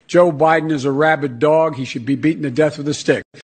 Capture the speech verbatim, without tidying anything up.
Joe Biden is a rabid dog. He should be beaten to death with a stick.